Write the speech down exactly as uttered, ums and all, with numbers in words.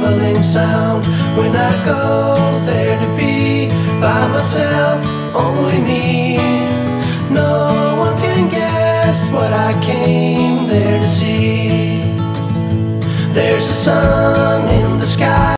rumbling sound. When I go there to be by myself, only me. No one can guess what I came there to see. There's a sun